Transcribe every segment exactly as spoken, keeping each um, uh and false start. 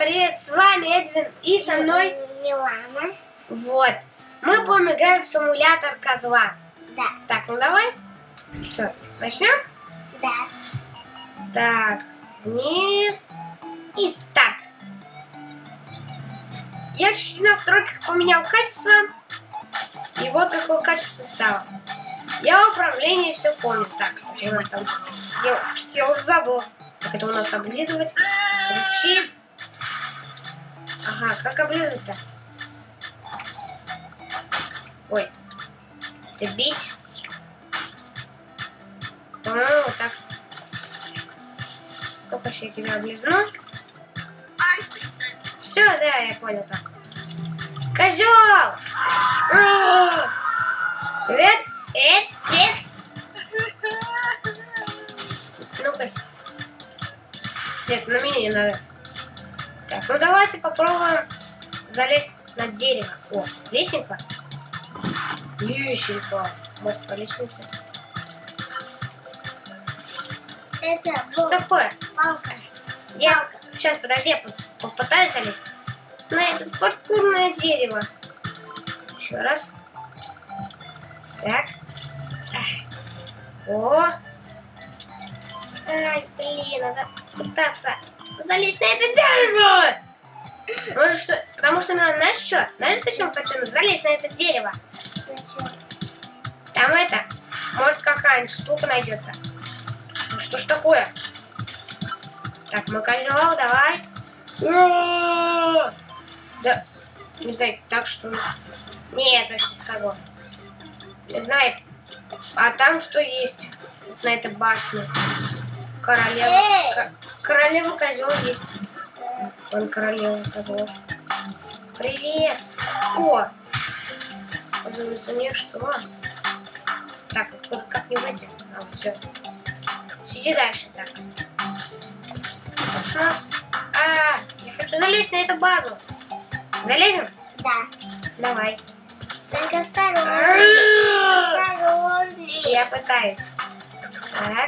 привет, с вами Эдвин и со мной Милана. Вот. Мы будем играть в симулятор козла. Да. Так, ну давай. Что, начнем? Да. Так, вниз и старт. Я чуть-чуть в настройках поменял качество. И вот какое качество стало. Я управление все помню. Так, у нас там... Я, я уже забыл. Как это у нас облизывать? Кричит. Ага, как облизывать-то? Ой. Это бить. По-моему, вот так. Сколько я тебя облизну? Все, да, я понял так. Козел! Привет! Привет! Привет! Ну-ка. Нет, на меня не надо. Так, ну давайте попробуем залезть на дерево. О, лесенка. Лесенка. Может, по лестнице. Это Что такое? палка. Я... Сейчас, подожди, я попытаюсь залезть на это паркурное дерево. Еще раз. Так. О. Ай, блин, надо пытаться залезть на это дерево. Может, что... Потому что надо, знаешь что? Знаешь, зачем хочу залезть на это дерево? Зачем? Там это, может, какая-нибудь штука найдется. Ну что ж такое? Так, мой козел, давай. Да, не знаю, так что... Нет, точно не смогу. Не знаю. А там что есть? Вот на этой башне. Королева. К... Королева козел есть. Он королева козел. Привет. О! Оказывается, не что. Так, как, как не выйти? А, все. Сиди дальше, так. У нас... А, я хочу залезть на эту базу. Залезем? Да. Давай. Только осторожно. Осторожней. Я пытаюсь. Так.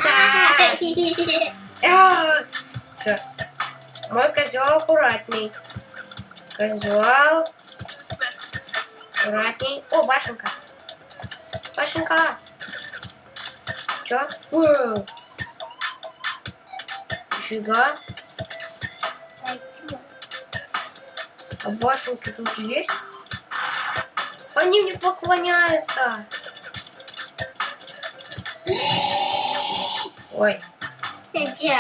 Все. Мой козел аккуратней. Козел. Аккуратней. О, башенка. Башенка. Че? Нифига. А башенки тут есть? Они мне поклоняются. Ой. Ты чё?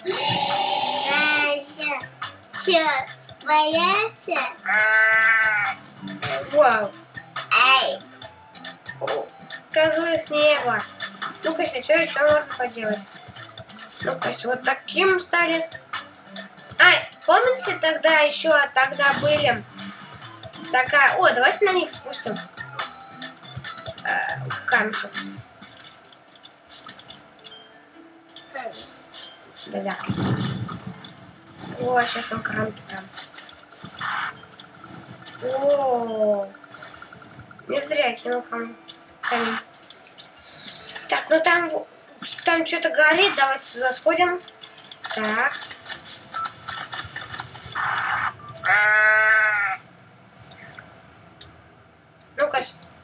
Чё? Боишься? Вау. Эй. Козлы с неба. Ну-ка, что еще можно поделать? Ну-ка, вот таким стали. Ай, помните тогда еще, тогда были такая... О, давайте на них спустим. Э, камешек. Да-да. О, сейчас он кран-то там. О, не зря я кинул камень. Так, ну там, там что-то горит. Давайте сюда сходим. Так. Ну-ка.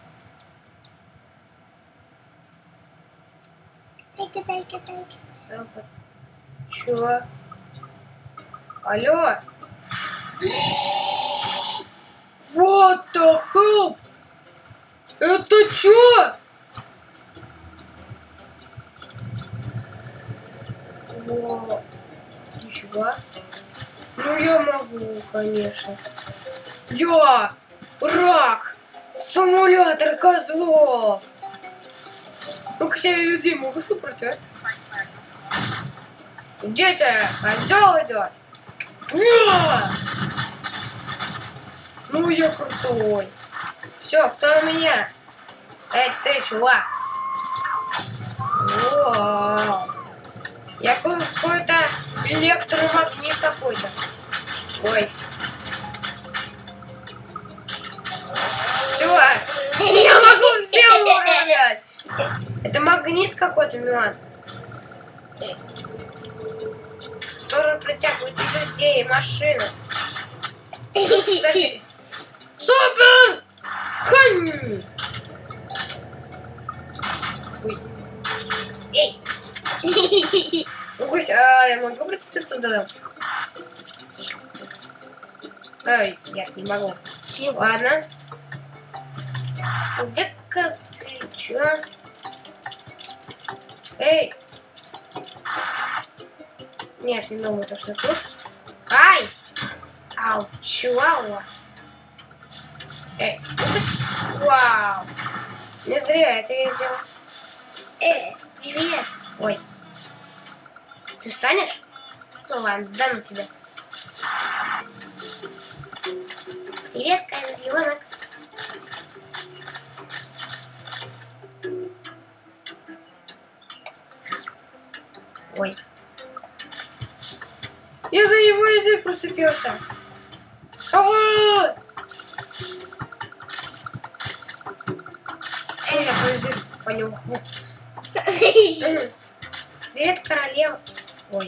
Тайка, тайка, тайка. Чё? Алло? What the hell? Это чё? О, нифига. Ну я могу, конечно. Я рак. Симулятор козлов. Ну-ка, все людей могу супрать, а? Где ты? Козел идет. Ну я крутой. Все, кто у меня? Эй, ты, чувак. О, я какой-то электромагнит какой-то. Ой. Все. Я могу всем управлять. Это магнит какой-то, Милан. Тоже притягивает людей, машина. Подожди. Супер! Хань! Ой. Эй! Ой, а я могу прицепиться туда? Ой, нет, не могу. Ладно. Где козлы? Чё? Эй! Нет, не думаю, то, что тут. Ай! Ау, чуауа. Эй, вау! Не зря это я сделал. Эй, привет! Ой. Ты встанешь? Ну ладно, дам тебе. Привет, козленок. Ой. Я за его язык прицепился. Ага! Эй, я по язык понюхал. Привет, королева. Ой.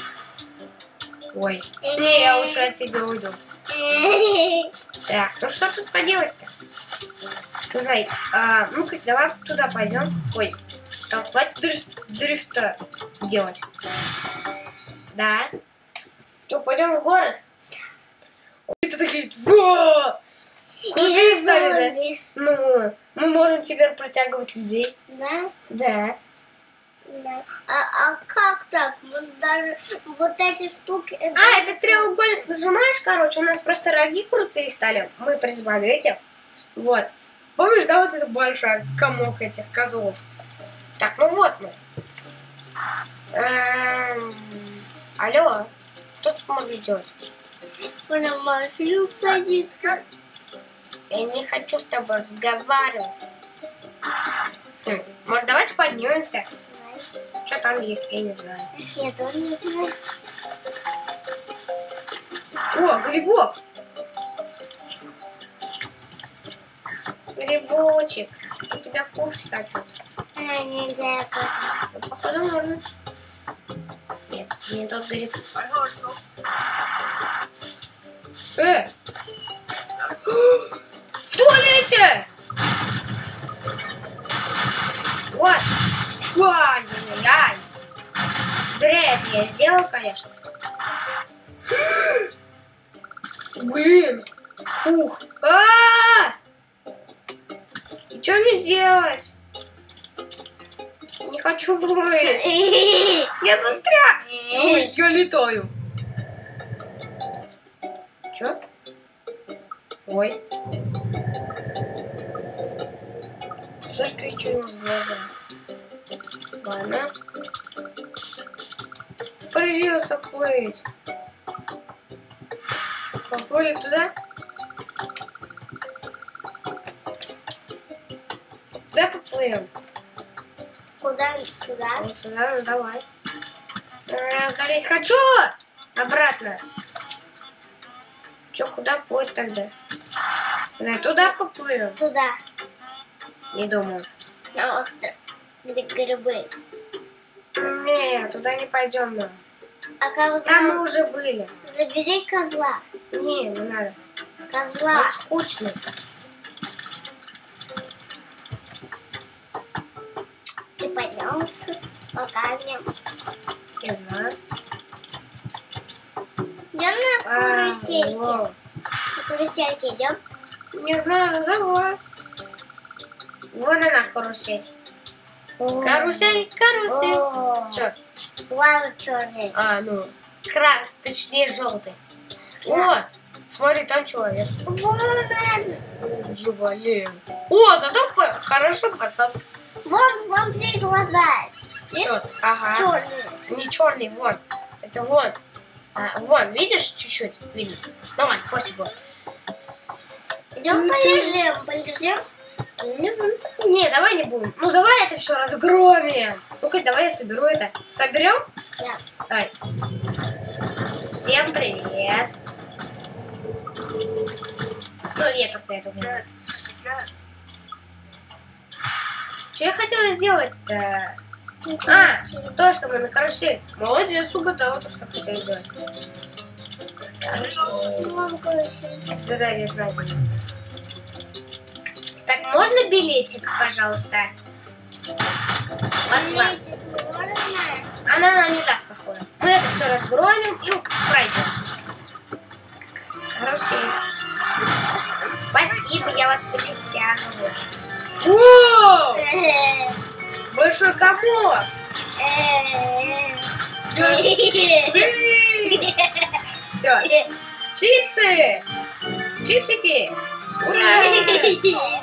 Ой. Не, я лучше от тебя уйду. Так, ну что тут поделать-то? Ну, знаете, а, ну-ка, давай туда пойдем. Ой, там хватит дриф- дрифта делать. Да. Что, пойдем в город? Это такие... Крутые стали, да? Ну, мы можем теперь протягивать людей. Да? Да. Да. А, а как так? Мы даже вот эти штуки... А, это треугольник нажимаешь, короче, у нас просто роги крутые стали. Мы призвали этих. Вот. Помнишь, да, вот это большой комок этих козлов? Так, ну вот мы. Эм... Алло, что ты можешь делать? Мы на машину садиться. Я не хочу с тобой разговаривать. Хм, может, давайте поднимемся? Что там есть, я не знаю. Я тоже не знаю. О, грибок! Грибочек, я тебя кушать хочу. А, нельзя. Ну, походу можно. Нет, не тот гриб. Э! В туалете! Вот! Ай-яй-яй! Зря это я сделал, конечно. Блин! Ух! А-а-а! И что мне делать? Не хочу плыть. Я застрял. Ой, я летаю. Чё? Ой. Слушай, кричу ему в глаза. Ладно. Придется плыть. Поплыли туда. Куда поплывем? Куда? Сюда? Вот сюда, ну давай. А, залезть хочу! Обратно. Чё, куда плыть тогда? Да, туда поплывем. Туда. Не думаю. На остров. Где грибы. Не, туда не пойдем мы. А козла? Там мы уже были. Завези козла. Не, не надо. Козла. Это скучно. Ты поднялся, покажем. Не знаю. Идем на А, карусельке. во. На карусельке идем. Не знаю, ну давай. Вон она, карусель. Карусель, карусель. Чё? Лава черная. А, ну. Крас, точнее желтый. О, смотри, там человек. Вон он. Блин. О, зато по- хорошо посадка. Вон, вон три глаза. Видишь? Что? Ага. Черные. Не черный, вон. Это вон. А, вон, видишь, чуть-чуть видно. Давай, хватит вот. Идем полежим, полежим. Не, знаю. Не, давай не будем. Ну давай это все разгромим. Ну-ка, давай я соберу это. Соберем? Да. Давай. Всем привет. Ну, я только это умею. Что я хотела сделать-то? А, то, что мы на карусель. Молодец, угадала то, что хотела сделать. Карусель. Да-да, я знаю. Так, можно билетик, пожалуйста? Вот вам. Она нам не даст, походу. Мы это все разгромим и пройдем. Карусель. Спасибо, я вас присягиваю. Воу! Большой комок! Все. Чипсы! Чипсики! Ура!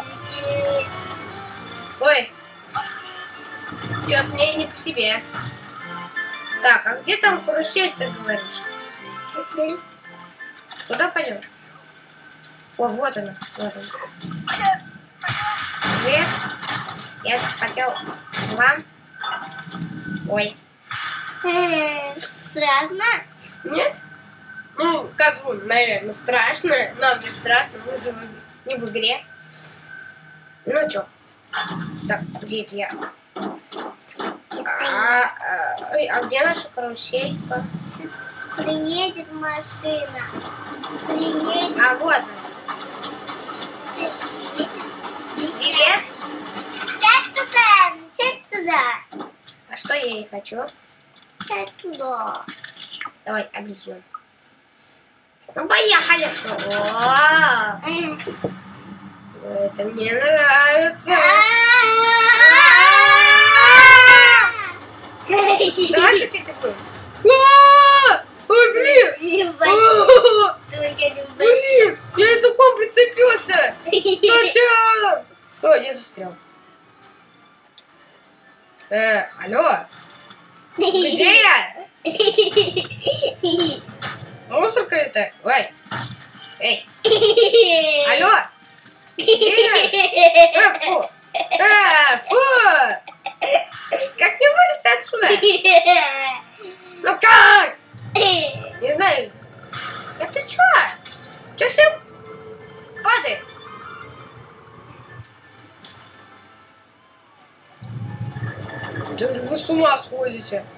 Ой. Чё, мне не по себе. Так, а где там карусель, ты говоришь? Карусель. Куда пойдем? О, вот она, вот она. Привет. Я хотел вам. Ой. Страшно? Нет? Ну, козлу, наверное, страшно. Нам не страшно, мы же не в игре. Ну чё? Так, где это я? А, а, а где наша каруселька? Приедет машина. Приедет. А вот она. Привет. Сядь туда, сядь туда. А что я и хочу? Сядь туда. Давай, облизуем. Ну, поехали. О, это мне нравится. Давай кричать такой. Ой, блин. Блин, я языком прицепился. Зачем? Ой, я застрял. Э, алло. Где я? Мусорка это? Ой. Эй. Алло. Где я? Э, фу. Э, фу. Как мне вылезти отсюда? Ну как? Не знаю. Это чё? Чё все падает? Да вы с ума сходите.